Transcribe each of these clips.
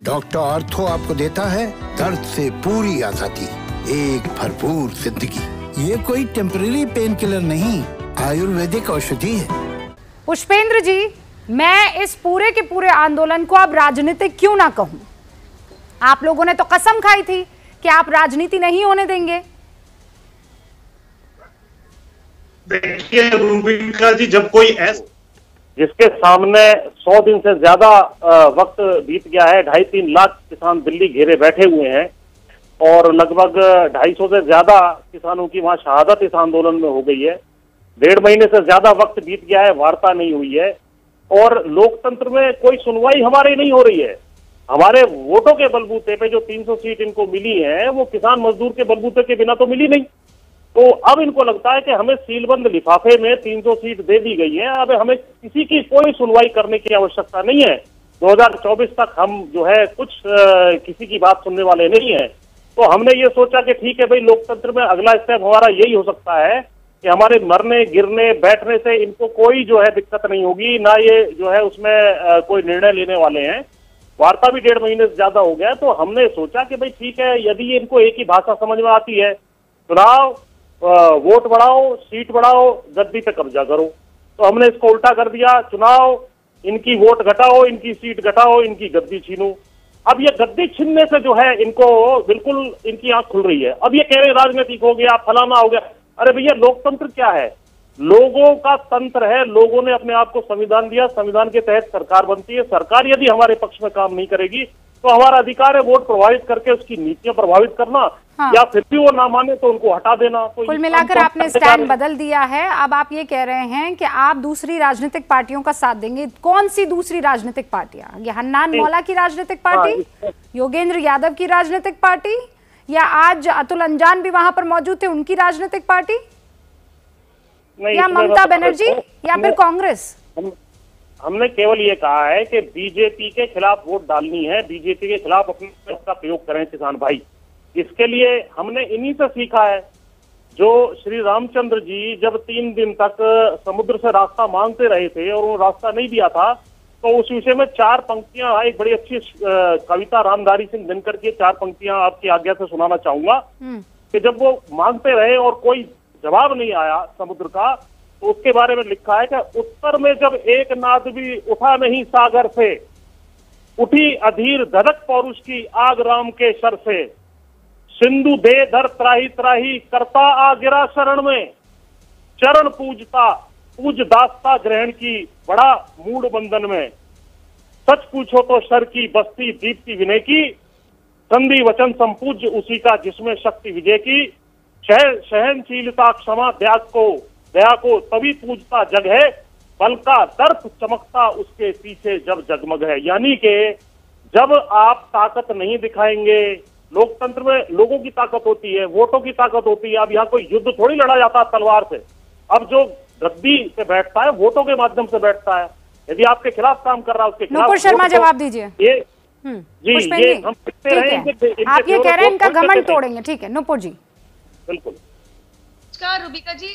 Doctor ortho आपको देता है दर्द से पूरी आजादी, एक भरपूर जिंदगी। ये कोई टेम्परेरी पेन किलर नहीं, आयुर्वेदिक औषधि है। पुष्पेंद्र जी, मैं इस पूरे के पूरे आंदोलन को अब राजनीतिक क्यों ना कहूं? आप लोगों ने तो कसम खाई थी कि आप राजनीति नहीं होने देंगे। देखिए रूबिका जी, जब कोई जिसके सामने 100 दिन से ज्यादा वक्त बीत गया है, 2.5-3 लाख किसान दिल्ली घेरे बैठे हुए हैं और लगभग 250 से ज्यादा किसानों की वहां शहादत इस आंदोलन में हो गई है। 1.5 महीने से ज्यादा वक्त बीत गया है, वार्ता नहीं हुई है और लोकतंत्र में कोई सुनवाई हमारी नहीं हो रही है। हमारे वोटों के बलबूते पे जो 300 सीट इनको मिली है, वो किसान मजदूर के बलबूते के बिना तो मिली नहीं। तो अब इनको लगता है कि हमें सीलबंद लिफाफे में 300 सीट दे दी गई है, अब हमें किसी की कोई सुनवाई करने की आवश्यकता नहीं है। 2024 तक हम जो है कुछ किसी की बात सुनने वाले नहीं है। तो हमने ये सोचा कि ठीक है भाई, लोकतंत्र में अगला स्टेप हमारा यही हो सकता है कि हमारे मरने गिरने बैठने से इनको कोई जो है दिक्कत नहीं होगी, ना ये जो है उसमें कोई निर्णय लेने वाले हैं। वार्ता भी 1.5 महीने से ज्यादा हो गया, तो हमने सोचा कि भाई ठीक है, यदि इनको एक ही भाषा समझ में आती है, चुनाव वोट बढ़ाओ, सीट बढ़ाओ, गद्दी पे कब्जा करो। तो हमने इसको उल्टा कर दिया, चुनाव इनकी वोट घटाओ, इनकी सीट घटाओ, इनकी गद्दी छीनो। अब ये गद्दी छीनने से जो है इनको बिल्कुल इनकी आंख खुल रही है। अब ये कह रहे राजनीतिक हो गया, फलाना हो गया। अरे भैया, लोकतंत्र क्या है? लोगों का तंत्र है। लोगों ने अपने आप को संविधान दिया, संविधान के तहत सरकार बनती है। सरकार यदि हमारे पक्ष में काम नहीं करेगी तो हमारा अधिकार है वोट प्रभावित करके उसकी नीतियां प्रभावित करना। हाँ। या फिर भी वो ना माने तो उनको हटा देना। तो कुल मिलाकर आपने स्टैंड बदल दिया है। अब आप ये कह रहे हैं कि आप दूसरी राजनीतिक पार्टियों का साथ देंगे। कौन सी दूसरी राजनीतिक पार्टियां? ये हन्नान मौला की राजनीतिक पार्टी, योगेंद्र यादव की राजनीतिक पार्टी, या आज अतुल अंजान भी वहां पर मौजूद थे उनकी राजनीतिक पार्टी, या ममता बनर्जी, या फिर कांग्रेस? हमने केवल ये कहा है कि बीजेपी के खिलाफ वोट डालनी है, बीजेपी के खिलाफ अपने का प्रयोग करें किसान भाई। इसके लिए हमने इन्हीं से सीखा है। जो श्री रामचंद्र जी जब 3 दिन तक समुद्र से रास्ता मांगते रहे थे और वो रास्ता नहीं दिया था, तो उस विषय में 4 पंक्तियां, एक बड़ी अच्छी कविता रामधारी सिंह दिनकर की 4 पंक्तियां आपकी आज्ञा से सुनाना चाहूंगा कि जब वो मांगते रहे और कोई जवाब नहीं आया समुद्र का, तो उसके बारे में लिखा है कि उत्तर में जब एक नाद भी उठा नहीं सागर से, उठी अधीर धड़क पौरुष की आग राम के सर से, सिंधु दे धर त्राही त्राही करता आ गिरा शरण में, चरण पूज दास्ता ग्रहण की बड़ा मूड बंधन में, सच पूछो तो शर की बस्ती दीप्ति विनय की, संधि वचन संपूज्य उसी का जिसमें शक्ति विजय की, सहनशीलता क्षमा दया को तभी पूजता जग है, बल का दर्प चमकता उसके पीछे जब जगमग है। यानी कि जब आप ताकत नहीं दिखाएंगे, लोकतंत्र में लोगों की ताकत होती है, वोटों की ताकत होती है। अब यहाँ कोई युद्ध थोड़ी लड़ा जाता तलवार से। अब जो गद्दी से बैठता है वोटों के माध्यम से बैठता है। यदि आपके खिलाफ काम कर रहा है उसके खिलाफ। नुपुर शर्मा जवाब दीजिए। ये जी, ये हम देखते रहे। आप ये कह रहे हैं इनका घमंड तोड़ेंगे, ठीक है नुपुर जी? बिल्कुल। रूबिका जी,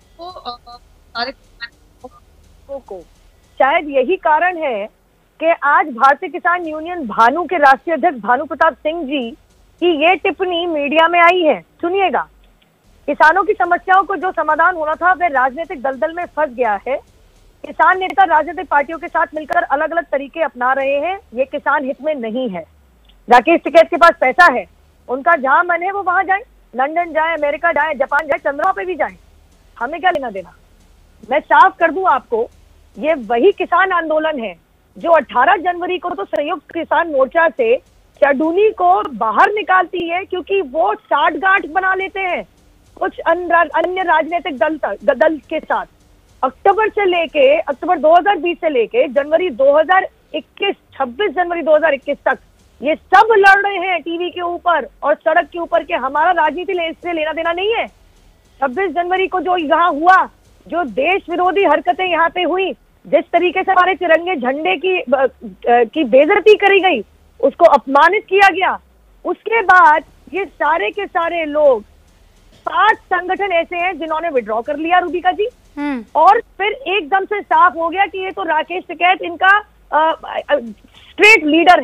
को शायद यही कारण है कि आज भारतीय किसान यूनियन भानु के राष्ट्रीय अध्यक्ष भानु प्रताप सिंह जी की ये टिप्पणी मीडिया में आई है। सुनिएगा, किसानों की समस्याओं को जो समाधान होना था वह राजनीतिक दलदल में फंस गया है। किसान नेता राजनीतिक पार्टियों के साथ मिलकर अलग अलग तरीके अपना रहे हैं, ये किसान हित में नहीं है। राकेश टिकैत के पास पैसा है, उनका जहां मन है वो वहां जाए, लंदन जाए, अमेरिका जाए, जापान जाए, चंद्रमा पे भी जाए, हमें क्या लेना देना। मैं साफ कर दूं आपको, ये वही किसान आंदोलन है जो 18 जनवरी को तो संयुक्त किसान मोर्चा से चडूनी को बाहर निकालती है, क्योंकि वो साठगांठ बना लेते हैं कुछ अन्य राजनीतिक दल के साथ। अक्टूबर 2020 से लेके जनवरी 2021, 26 जनवरी 2021 तक ये सब लड़ रहे हैं टीवी के ऊपर और सड़क के ऊपर के हमारा राजनीति से लेना देना नहीं है। 26 जनवरी को जो यहाँ हुआ, जो देश विरोधी हरकतें यहाँ पे हुई, जिस तरीके से हमारे तिरंगे झंडे की बेइज्जती करी गई, उसको अपमानित किया गया, उसके बाद ये सारे के सारे लोग 5 संगठन ऐसे हैं जिन्होंने विड्रॉ कर लिया रूबिका जी। और फिर एकदम से साफ हो गया कि ये तो राकेश टिकैत इनका स्ट्रेट लीडर है।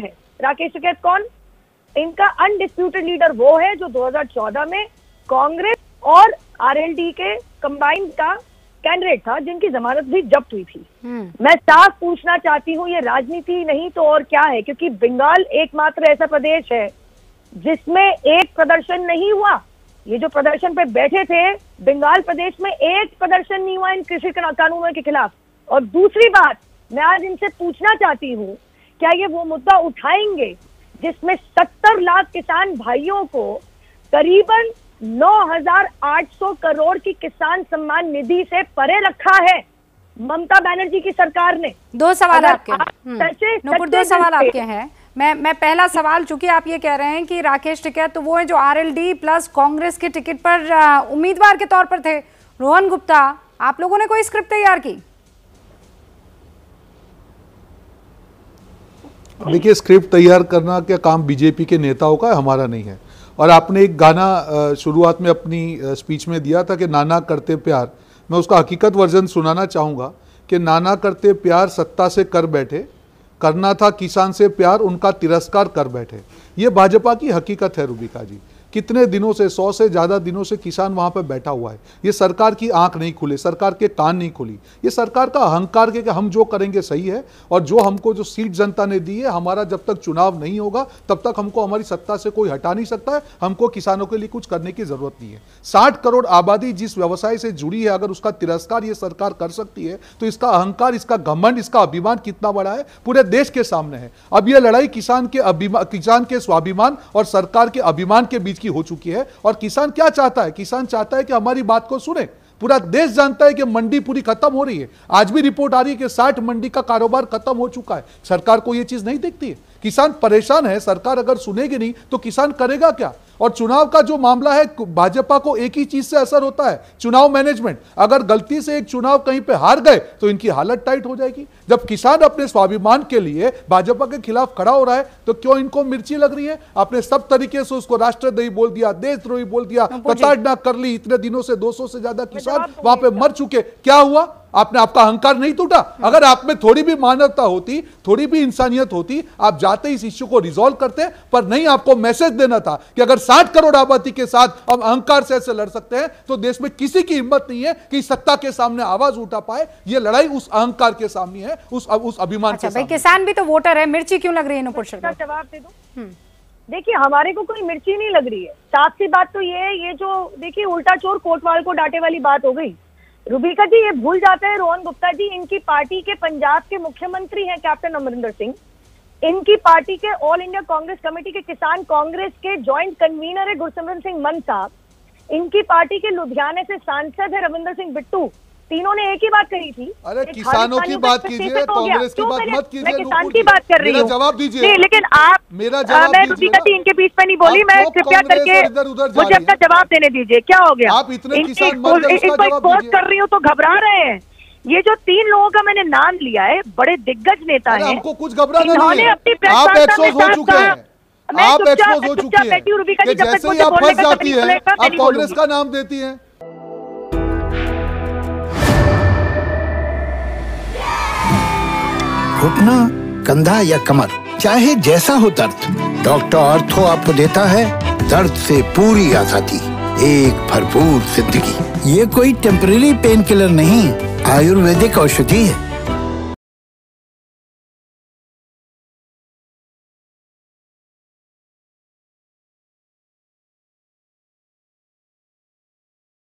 राकेश टिकैत कौन? इनका अनडिस्प्यूटेड लीडर वो है जो 2014 में कांग्रेस और आरएलडी के कंबाइंड का कैंडिडेट था, जिनकी जमानत भी जब्त हुई थी। मैं साफ पूछना चाहती हूँ, ये राजनीति नहीं तो और क्या है? क्योंकि बंगाल एकमात्र ऐसा प्रदेश है जिसमें एक प्रदर्शन नहीं हुआ। ये जो प्रदर्शन पे बैठे थे, बंगाल प्रदेश में एक प्रदर्शन नहीं हुआ इन कृषि कानूनों के खिलाफ। और दूसरी बात, मैं आज इनसे पूछना चाहती हूँ, क्या ये वो मुद्दा उठाएंगे जिसमें 70 लाख किसान भाइयों को करीबन 9,800 करोड़ की किसान सम्मान निधि से परे रखा है ममता बनर्जी की सरकार ने? दो सवाल आपके नूपुर, दो सवाल आपके हैं। मैं पहला सवाल, चूंकि आप ये कह रहे हैं कि राकेश टिकैत तो वो है जो आरएलडी प्लस कांग्रेस के टिकट पर उम्मीदवार के तौर पर थे, रोहन गुप्ता, आप लोगों ने कोई स्क्रिप्ट तैयार की? देखिए, स्क्रिप्ट तैयार करना क्या काम बीजेपी के नेताओं का है, हमारा नहीं है। और आपने एक गाना शुरुआत में अपनी स्पीच में दिया था कि नाना करते प्यार, मैं उसका हकीकत वर्जन सुनाना चाहूँगा कि नाना करते प्यार सत्ता से कर बैठे, करना था किसान से प्यार उनका तिरस्कार कर बैठे। ये भाजपा की हकीकत है रूबिका जी। कितने दिनों से, 100 से ज़्यादा दिनों से किसान वहाँ पर बैठा हुआ है। ये सरकार की आंख नहीं खुले, सरकार के कान नहीं खुली। ये सरकार का अहंकार के कि हम जो करेंगे सही है, और जो हमको जो सीट जनता ने दी है, हमारा जब तक चुनाव नहीं होगा तब तक हमको हमारी सत्ता से कोई हटा नहीं सकता है। हमको किसानों के लिए कुछ करने की जरूरत नहीं है। 60 करोड़ आबादी जिस व्यवसाय से जुड़ी है, अगर उसका तिरस्कार ये सरकार कर सकती है तो इसका अहंकार, इसका घमंड, इसका अभिमान कितना बड़ा है पूरे देश के सामने है। अब यह लड़ाई किसान के स्वाभिमान और सरकार के अभिमान के बीच की हो चुकी है। और किसान क्या चाहता है? किसान चाहता है कि हमारी बात को सुने। पूरा देश जानता है कि मंडी पूरी खत्म हो रही है। आज भी रिपोर्ट आ रही है कि 60 मंडी का कारोबार खत्म हो चुका है। सरकार को यह चीज नहीं दिखती है। किसान परेशान है। सरकार अगर सुनेगी नहीं तो किसान करेगा क्या? और चुनाव का जो मामला है, भाजपा को एक ही चीज से असर होता है, चुनाव मैनेजमेंट। अगर गलती से एक चुनाव कहीं पे हार गए तो इनकी हालत टाइट हो जाएगी। जब किसान अपने स्वाभिमान के लिए भाजपा के खिलाफ खड़ा हो रहा है तो क्यों इनको मिर्ची लग रही है? आपने सब तरीके से उसको राष्ट्रद्रोही बोल दिया, देशद्रोही बोल दिया, प्रताड़ना कर ली। इतने दिनों से 200 से ज्यादा किसान वहां पे मर चुके। क्या हुआ? आपने, आपका अहंकार नहीं टूटा? अगर आप में थोड़ी भी मानवता होती, थोड़ी भी इंसानियत होती, आप जाते इस इश्यू को रिजॉल्व करते। पर नहीं, आपको मैसेज देना था कि अगर 60 करोड़ आबादी के साथ हम अहंकार से ऐसे लड़ सकते हैं तो देश में किसी की हिम्मत नहीं है कि सत्ता के सामने आवाज उठा पाए। ये लड़ाई उस अहंकार के सामने है, उस अभिमान के सामने। किसान भी तो वोटर है, मिर्ची क्यों लग रही है? नुपुर शर्मा, जवाब दे दो। देखिए, हमारे को कोई मिर्ची नहीं लग रही है। साफ सी बात तो ये है, ये जो देखिए उल्टा चोर कोतवाल को डांटे वाली बात हो गई। रूबिका जी, ये भूल जाते हैं रोहन गुप्ता जी, इनकी पार्टी के पंजाब के मुख्यमंत्री हैं कैप्टन अमरिंदर सिंह। इनकी पार्टी के ऑल इंडिया कांग्रेस कमेटी के किसान कांग्रेस के ज्वाइंट कन्वीनर है गुरसिमरन सिंह मान साहब। इनकी पार्टी के लुधियाने से सांसद है रविंदर सिंह बिट्टू। तीनों ने एक ही बात कही थी। अरे किसानों की बात कीजिए, कांग्रेस की बात मत कीजिए। मैं किसान की बात कर रही हूँ। जवाब दीजिए। नहीं, लेकिन आप, मेरा जवाब मैं रूबिका जी इनके बीच में नहीं बोली। मैं कृपया करके मुझे अपना जवाब देने दीजिए। क्या हो गया? आप इतने इनको एक्सपोज कर रही हूँ तो घबरा रहे हैं। ये जो 3 लोगों का मैंने नाम लिया है, बड़े दिग्गज नेता हैं। हमको कुछ घबराना नहीं है। अपनी आप एक्सपोज हो चुके हैं। आप एक्सपोज हो चुकी हैं कि जैसे ही आप फंस जाती है, आप कांग्रेस का नाम देती हैं। घुटना, कंधा या कमर, चाहे जैसा हो दर्द, डॉक्टर ऑर्थो आपको देता है दर्द से पूरी आजादी, एक भरपूर जिंदगी। ये कोई टेम्परेरी पेन किलर नहीं, आयुर्वेदिक औषधि है।